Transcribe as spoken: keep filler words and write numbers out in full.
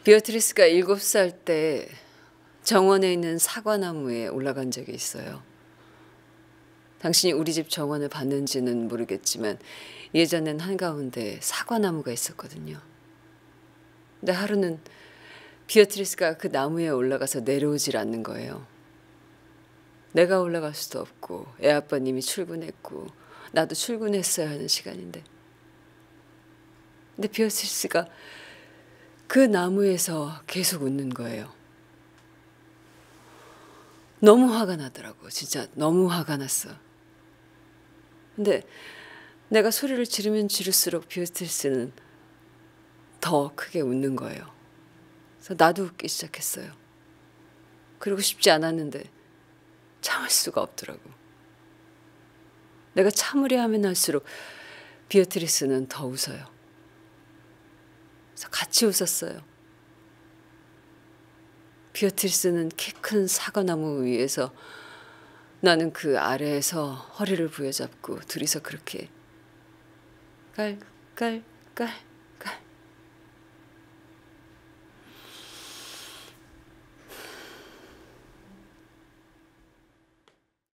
비어트리스가 일곱 살 때 정원에 있는 사과나무에 올라간 적이 있어요. 당신이 우리 집 정원을 봤는지는 모르겠지만 예전엔 한가운데 사과나무가 있었거든요. 근데 하루는 비어트리스가 그 나무에 올라가서 내려오질 않는 거예요. 내가 올라갈 수도 없고 애아빠님이 출근했고 나도 출근했어야 하는 시간인데. 근데 비어트리스가 그 나무에서 계속 웃는 거예요. 너무 화가 나더라고. 진짜 너무 화가 났어. 근데 내가 소리를 지르면 지를수록 비어트리스는 더 크게 웃는 거예요. 그래서 나도 웃기 시작했어요. 그러고 싶지 않았는데 참을 수가 없더라고. 내가 참으려 하면 할수록 비어트리스는 더 웃어요. 그래서 같이 웃었어요. 비어트리스는 키 큰 사과나무 위에서, 나는 그 아래에서 허리를 부여잡고 둘이서 그렇게 깔깔깔